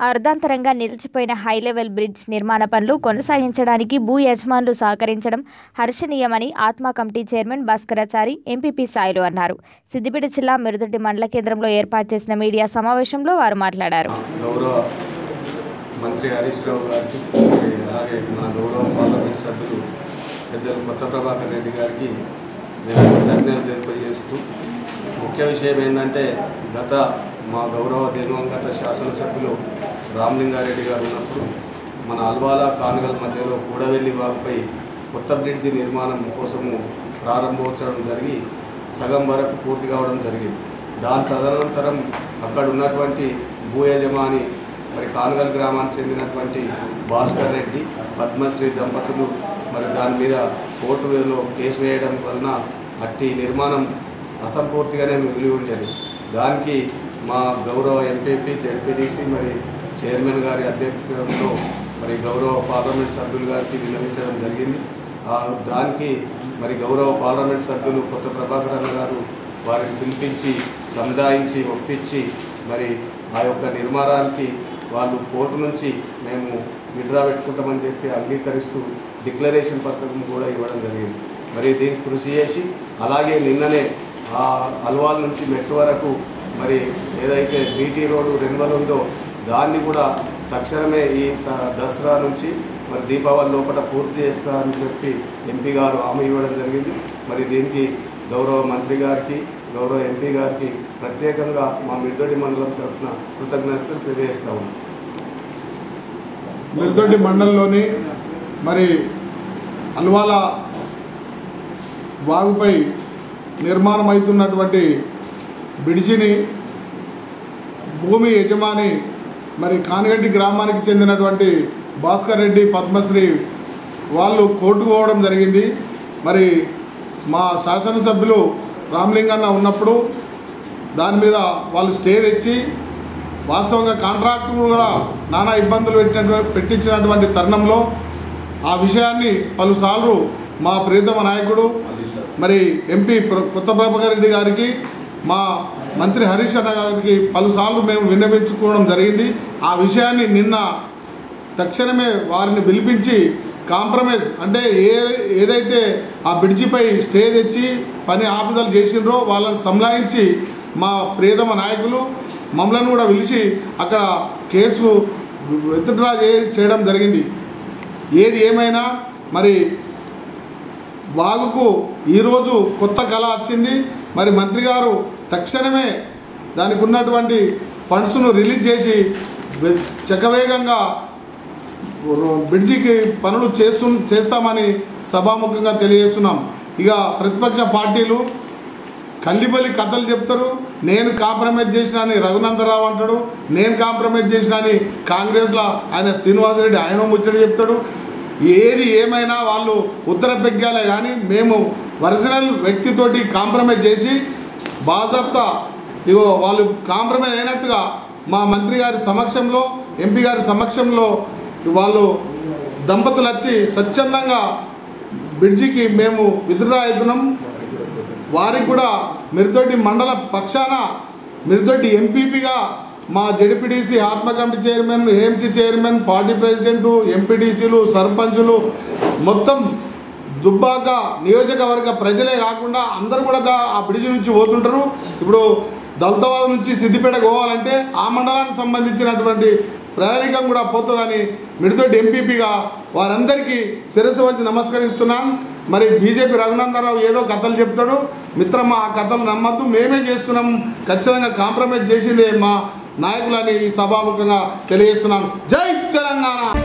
అర్ధాంతరంగా నిలిచిపోయిన high level bridge నిర్మాణ పనులు కొనసాగించడానికి భూ యజమానులు సహకరించడం హర్షణీయమని ఆత్మ committee chairman Bhaskarachari MPP Sailu అన్నారు. సిద్దిపేట జిల్లా మిరుదొడ్డి మండల కేంద్రంలో ఏర్పాటు చేసిన మీడియా సమావేశంలో వారు మాట్లాడారు. గౌరవ మంత్రి హరీష్ రావు గారికి అలాగే మన గౌరవ పార్లమెంట్ సభ్యులు పెద్దలు కొత్త ప్రభాకర్ రెడ్డి గారికి నేను కృతజ్ఞతలు తెలియజేస్తూ ముఖ్య విషయం ఏంటంటే మా గౌరవ దివంగత శాసనసభ్యులు రామలింగారెడ్డి గారు ఉన్నప్పుడు మన అల్వాల కానగల్ మధ్యలో కూడవెల్లి వాగుపై కొత్త బ్రిడ్జి నిర్మాణం కోసము ప్రారంభోత్సవం జరిగి సగం వరకు పూర్తి కావడం జరిగింది. దాని తదనంతరం అక్కడ ఉన్నటువంటి భూ యజమాని మరి కానగల్ గ్రామానికి చెందినటువంటి భాస్కర్ రెడ్డి పద్మశ్రీ దంపతులు మరి దాని మీద కోర్టులో కేసు వేయడం వలన అట్టి నిర్మాణం అసంపూర్తిగానే మిగిలి ఉండేది. దానికి మా గౌరవ ఎంపీపీ జెడ్పీటీసీ మరి చైర్మన్ గారి అధ్యక్షతలో మరి గౌరవ పార్లమెంట్ సభ్యులు గారికి విన్నవించడం జరిగింది. దానికి మరి గౌరవ పార్లమెంట్ సభ్యులు కొత్త ప్రభాకర్ అన్న గారు వారిని పిలిపించి సముదాయించి ఒప్పించి మరి ఆ యొక్క నిర్మాణానికి వాళ్ళు కోర్టు నుంచి మేము విడ్రా పెట్టుకుంటామని చెప్పి అంగీకరిస్తూ డిక్లరేషన్ పత్రం కూడా ఇవ్వడం జరిగింది. మరి దీనికి కృషి చేసి అలాగే నిన్ననే ఆ అల్వాల్ నుంచి మెట్రో వరకు మరి ఏదైతే బీటీ రోడ్డు రెన్వల్ ఉందో దాన్ని కూడా తక్షణమే ఈ దసరా నుంచి మరి దీపావళి లోపల పూర్తి చేస్తా అని చెప్పి ఎంపీ గారు హామీ ఇవ్వడం జరిగింది. మరి దీనికి గౌరవ మంత్రి గారికి గౌరవ ఎంపీ గారికి ప్రత్యేకంగా మా మిరుదొడ్డి మండలం తరఫున కృతజ్ఞతలు తెలియజేస్తా ఉన్నాం. మిరుదొడ్డి మండలంలోని మరి అల్వాల వాగుపై నిర్మాణం అవుతున్నటువంటి బ్రిడ్జిని భూమి యజమాని మరి కానగంటి గ్రామానికి చెందినటువంటి భాస్కర్ రెడ్డి పద్మశ్రీ వాళ్ళు కోర్టుకు పోవడం జరిగింది. మరి మా శాసనసభ్యులు రామలింగన్న ఉన్నప్పుడు దాని మీద వాళ్ళు స్టే తెచ్చి వాస్తవంగా కాంట్రాక్టర్ కూడా నానా ఇబ్బందులు పెట్టించినటువంటి తరుణంలో ఆ విషయాన్ని పలుసార్లు మా ప్రియతమ నాయకుడు మరి ఎంపీ కొత్త ప్రభాకర్ రెడ్డి గారికి మా మంత్రి హరీష్ అన్న గారికి పలుసార్లు మేము విన్నవించుకోవడం జరిగింది. ఆ విషయాన్ని నిన్న తక్షణమే వారిని పిలిపించి కాంప్రమైజ్ అంటే ఏదైతే ఆ బ్రిడ్జిపై స్టే తెచ్చి పని ఆపుదలు చేసిండ్రో వాళ్ళని సంలాయించి మా ప్రియతమ నాయకులు మమ్మల్ని కూడా పిలిచి అక్కడ కేసు విత్డ్రా చేయడం జరిగింది. ఏది ఏమైనా మరి వాగుకు ఈరోజు కొత్త కళ వచ్చింది. మరి మంత్రి గారు తక్షణమే దానికి ఉన్నటువంటి ఫండ్స్ను రిలీజ్ చేసి చకవేగంగా బ్రిడ్జికి పనులు చేస్తామని సభాముఖంగా తెలియజేస్తున్నాం. ఇక ప్రతిపక్ష పార్టీలు కల్లిబలి కథలు చెప్తారు. నేను కాంప్రమైజ్ చేసిన అని రఘునందరావు అంటాడు, నేను కాంప్రమైజ్ చేసిన అని కాంగ్రెస్లో ఆయన శ్రీనివాసరెడ్డి ఆయన ముచ్చట చెప్తాడు. ఏది ఏమైనా వాళ్ళు ఉత్తర పెగ్గాలే కానీ మేము ఒరిజినల్ వ్యక్తితోటి కాంప్రమైజ్ చేసి బాజాప్తా ఇగో వాళ్ళు కాంప్రమైజ్ అయినట్టుగా మా మంత్రి గారి సమక్షంలో ఎంపీ గారి సమక్షంలో వాళ్ళు దంపతులు వచ్చి స్వచ్ఛందంగా బ్రిడ్జికి మేము విత్డ్రా అవుతున్నాం. వారికి కూడా మిరుదొడ్డి మండల పక్షాన మిరుదొడ్డి ఎంపీపీగా మా జెడ్పీటీసీ ఆత్మ committee chairman, AMC chairman, party president, ఎంపీటీసీలు, సర్పంచులు మొత్తం దుబ్బాక నియోజకవర్గ ప్రజలే కాకుండా అందరూ కూడా ఆ బ్రిడ్జి నుంచి పోతుంటారు. ఇప్పుడు దళితవాద నుంచి సిద్దిపేట పోవాలంటే ఆ మండలానికి సంబంధించినటువంటి ప్రయాణికం కూడా పోతుందని మిరుదొడ్డి ఎంపీపీగా వారందరికీ శిరస్సు వంచి నమస్కరిస్తున్నాం. మరి బీజేపీ రఘునందరావు ఏదో కథలు చెప్తాడు, మిత్రమా ఆ కథలు నమ్మద్దు, మేమే చేస్తున్నాం, ఖచ్చితంగా కాంప్రమైజ్ చేసిందే మా నాయకులని సభాముఖంగా తెలియజేస్తున్నాను. జై తెలంగాణ.